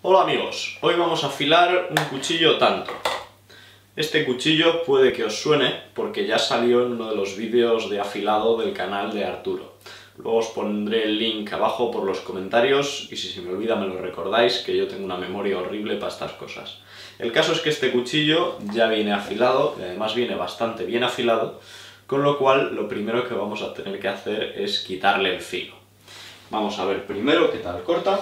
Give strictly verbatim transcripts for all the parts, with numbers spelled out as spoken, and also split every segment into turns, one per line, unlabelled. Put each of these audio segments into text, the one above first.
Hola amigos, hoy vamos a afilar un cuchillo tanto. Este cuchillo puede que os suene porque ya salió en uno de los vídeos de afilado del canal de Arturo. Luego os pondré el link abajo por los comentarios y si se me olvida me lo recordáis, que yo tengo una memoria horrible para estas cosas. El caso es que este cuchillo ya viene afilado y además viene bastante bien afilado, con lo cual lo primero que vamos a tener que hacer es quitarle el filo. Vamos a ver primero qué tal corta.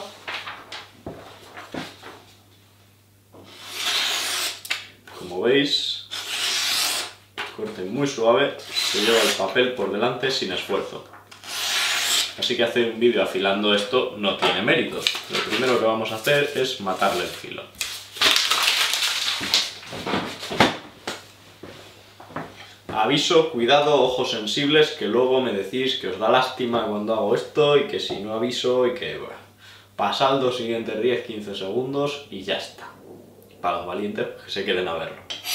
Como veis, corte muy suave, se lleva el papel por delante sin esfuerzo. Así que hacer un vídeo afilando esto no tiene méritos. Lo primero que vamos a hacer es matarle el filo. Aviso, cuidado, ojos sensibles, que luego me decís que os da lástima cuando hago esto y que si no aviso y que... bueno, pasad los siguientes diez a quince segundos y ya está. Para los valientes, que se queden a verlo.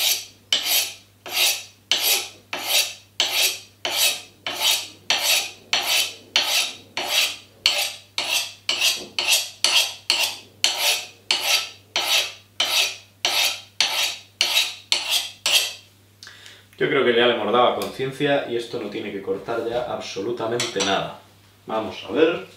Yo creo que ya le hemos dado a conciencia y esto no tiene que cortar ya absolutamente nada. Vamos a ver.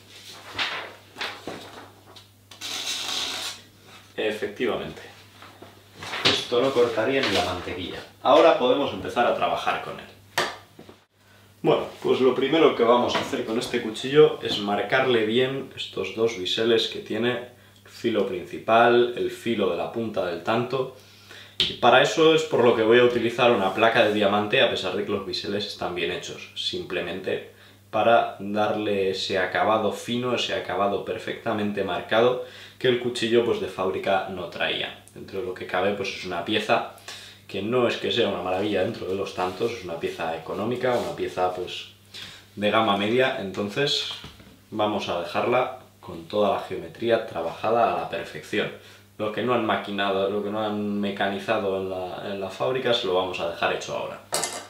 Efectivamente. Esto no cortaría ni la mantequilla. Ahora podemos empezar a trabajar con él. Bueno, pues lo primero que vamos a hacer con este cuchillo es marcarle bien estos dos biseles que tiene, el filo principal, el filo de la punta del tanto. Y para eso es por lo que voy a utilizar una placa de diamante, a pesar de que los biseles están bien hechos. Simplemente para darle ese acabado fino, ese acabado perfectamente marcado que el cuchillo pues de fábrica no traía. Dentro de lo que cabe pues es una pieza que no es que sea una maravilla dentro de los tantos, es una pieza económica, una pieza pues de gama media, entonces vamos a dejarla con toda la geometría trabajada a la perfección. Lo que no han maquinado, lo que no han mecanizado en la, en la fábrica se lo vamos a dejar hecho ahora.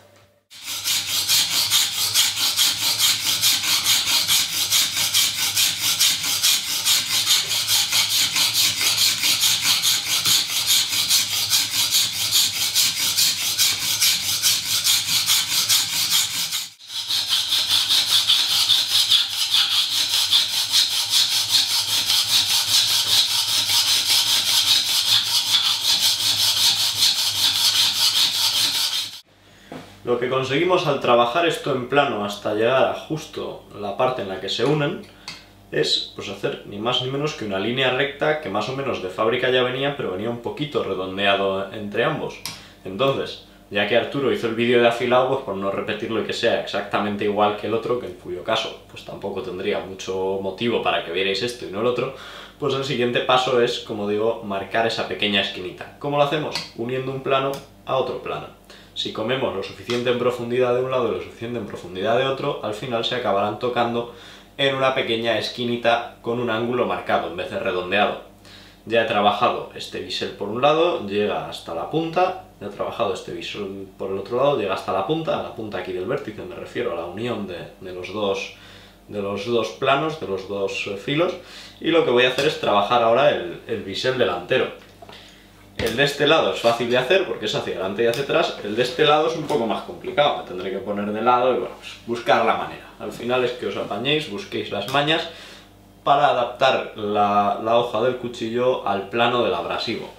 Lo que conseguimos al trabajar esto en plano hasta llegar a justo la parte en la que se unen es pues hacer ni más ni menos que una línea recta que más o menos de fábrica ya venía, pero venía un poquito redondeado entre ambos. Entonces, ya que Arturo hizo el vídeo de afilado, pues por no repetirlo y que sea exactamente igual que el otro, que en cuyo caso pues tampoco tendría mucho motivo para que vierais esto y no el otro, pues el siguiente paso es, como digo, marcar esa pequeña esquinita. ¿Cómo lo hacemos? Uniendo un plano a otro plano. Si comemos lo suficiente en profundidad de un lado y lo suficiente en profundidad de otro, al final se acabarán tocando en una pequeña esquinita con un ángulo marcado en vez de redondeado. Ya he trabajado este bisel por un lado, llega hasta la punta, ya he trabajado este bisel por el otro lado, llega hasta la punta, a la punta aquí del vértice me refiero a la unión de, de, los, dos, de los dos planos, de los dos filos, y lo que voy a hacer es trabajar ahora el, el bisel delantero. El de este lado es fácil de hacer porque es hacia adelante y hacia atrás, el de este lado es un poco más complicado, me tendré que poner de lado y bueno, pues buscar la manera. Al final es que os apañéis, busquéis las mañas para adaptar la, la hoja del cuchillo al plano del abrasivo.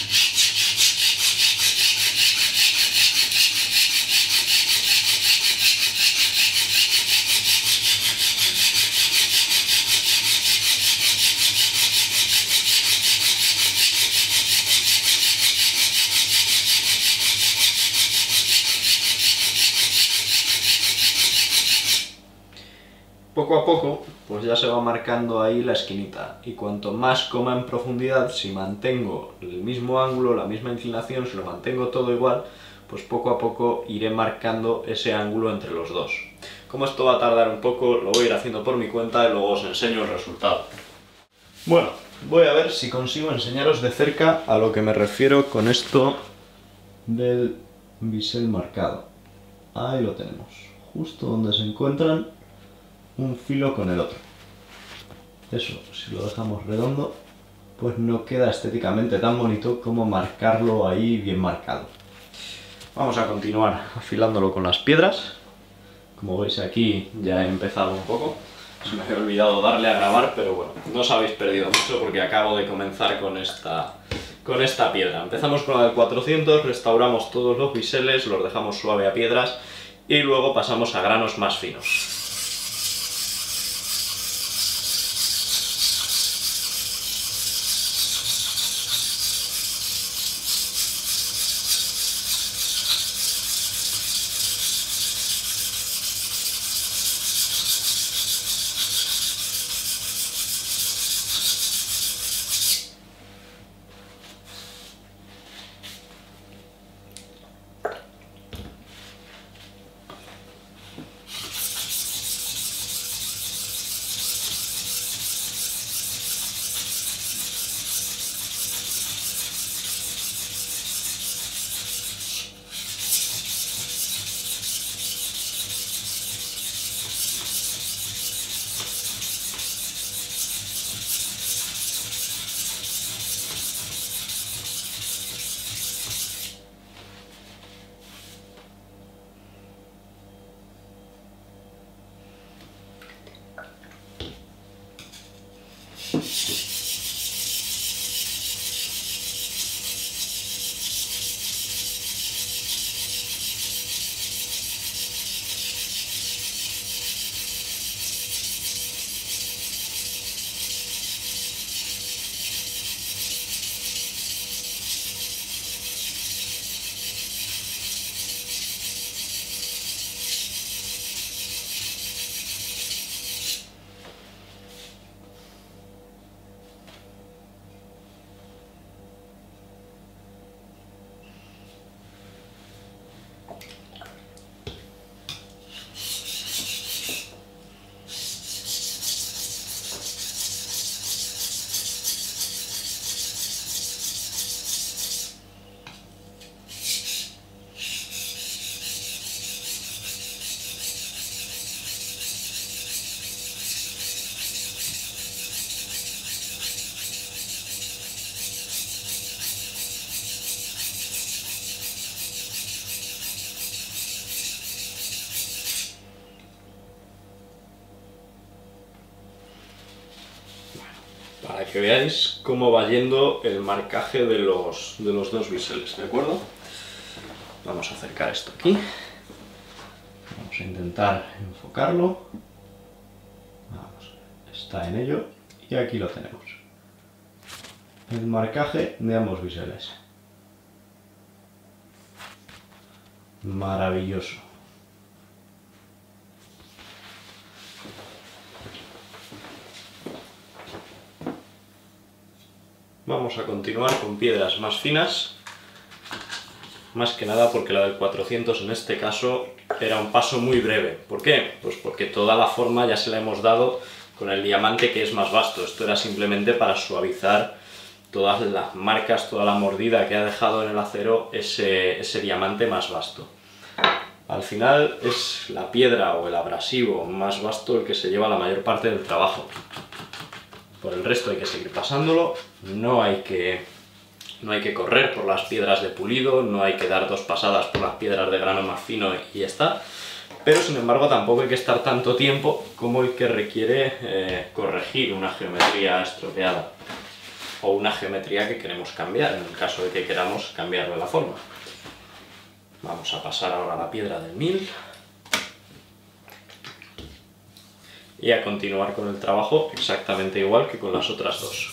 Poco a poco, pues ya se va marcando ahí la esquinita, y cuanto más coma en profundidad, si mantengo el mismo ángulo, la misma inclinación, si lo mantengo todo igual, pues poco a poco iré marcando ese ángulo entre los dos. Como esto va a tardar un poco, lo voy a ir haciendo por mi cuenta y luego os enseño el resultado. Bueno, voy a ver si consigo enseñaros de cerca a lo que me refiero con esto del bisel marcado. Ahí lo tenemos, justo donde se encuentran un filo con el otro. Eso, si lo dejamos redondo, pues no queda estéticamente tan bonito como marcarlo ahí bien marcado. Vamos a continuar afilándolo con las piedras. Como veis aquí ya he empezado un poco. Se me había olvidado darle a grabar, pero bueno, no os habéis perdido mucho porque acabo de comenzar con esta, con esta piedra. Empezamos con la del cuatrocientos, restauramos todos los biseles, los dejamos suave a piedras y luego pasamos a granos más finos. Para que veáis cómo va yendo el marcaje de los, de los dos biseles, ¿de acuerdo? Vamos a acercar esto aquí. Vamos a intentar enfocarlo. Vamos, está en ello. Y aquí lo tenemos. El marcaje de ambos biseles. Maravilloso. Vamos a continuar con piedras más finas, más que nada porque la del cuatrocientos en este caso era un paso muy breve. ¿Por qué? Pues porque toda la forma ya se la hemos dado con el diamante, que es más vasto. Esto era simplemente para suavizar todas las marcas, toda la mordida que ha dejado en el acero ese, ese diamante más vasto. Al final es la piedra o el abrasivo más vasto el que se lleva la mayor parte del trabajo. Por el resto hay que seguir pasándolo, no hay que, no hay que correr por las piedras de pulido, no hay que dar dos pasadas por las piedras de grano más fino y ya está. Pero sin embargo tampoco hay que estar tanto tiempo como el que requiere eh, corregir una geometría estropeada o una geometría que queremos cambiar, en el caso de que queramos cambiarle la forma. Vamos a pasar ahora a la piedra del mil. Y a continuar con el trabajo exactamente igual que con las otras dos.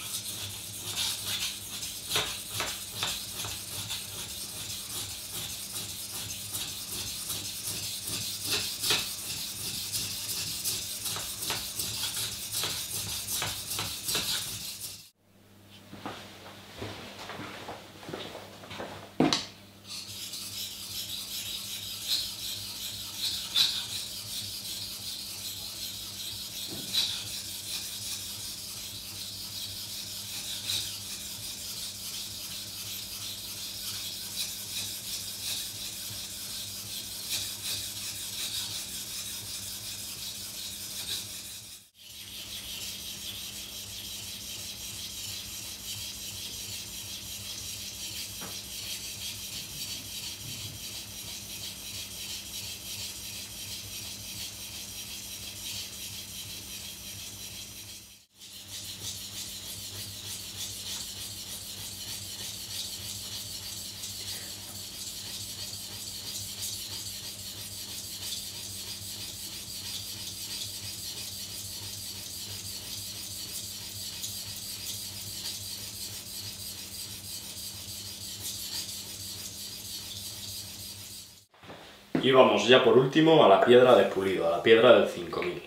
Y vamos ya por último a la piedra de pulido, a la piedra del cinco mil.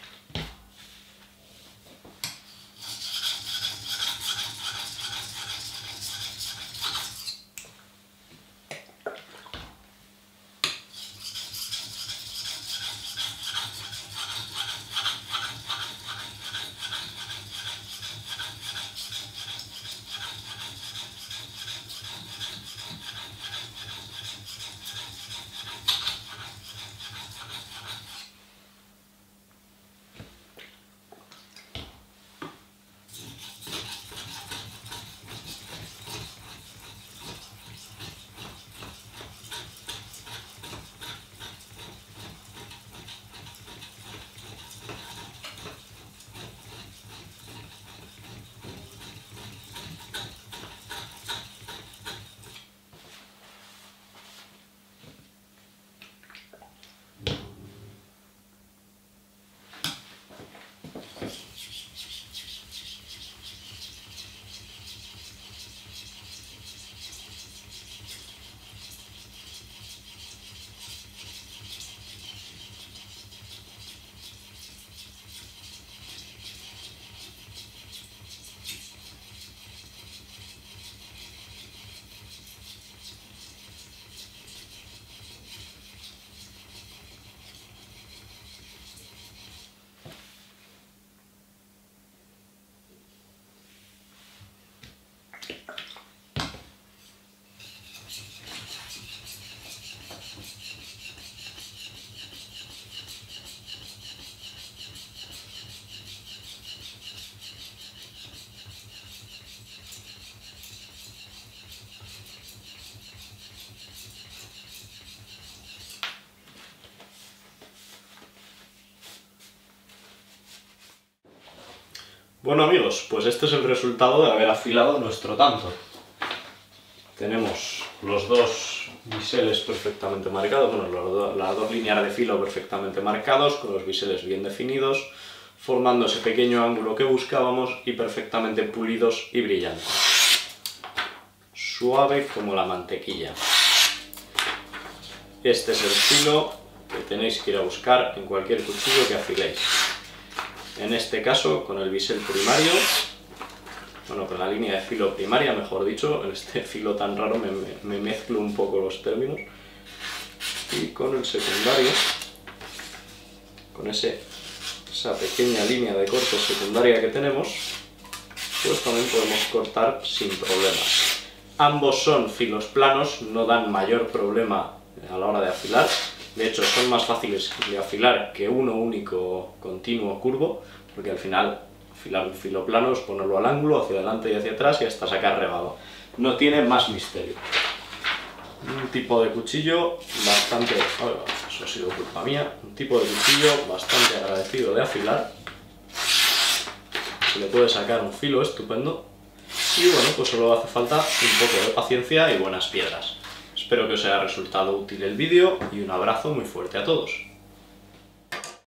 Bueno amigos, pues este es el resultado de haber afilado nuestro tanto. Tenemos los dos biseles perfectamente marcados, bueno, los do, las dos líneas de filo perfectamente marcados, con los biseles bien definidos, formando ese pequeño ángulo que buscábamos y perfectamente pulidos y brillantes. Suave como la mantequilla. Este es el filo que tenéis que ir a buscar en cualquier cuchillo que afiléis. En este caso, con el bisel primario, bueno, con la línea de filo primaria, mejor dicho, en este filo tan raro me, me mezclo un poco los términos, y con el secundario, con ese, esa pequeña línea de corte secundaria que tenemos, pues también podemos cortar sin problemas. Ambos son filos planos, no dan mayor problema a la hora de afilar. De hecho, son más fáciles de afilar que uno único continuo curvo, porque al final afilar un filo plano es ponerlo al ángulo, hacia adelante y hacia atrás y hasta sacar rebaba. No tiene más misterio. Un tipo de cuchillo bastante... Oh, eso ha sido culpa mía. Un tipo de cuchillo bastante agradecido de afilar. Se le puede sacar un filo estupendo. Y bueno, pues solo hace falta un poco de paciencia y buenas piedras. Espero que os haya resultado útil el vídeo y un abrazo muy fuerte a todos.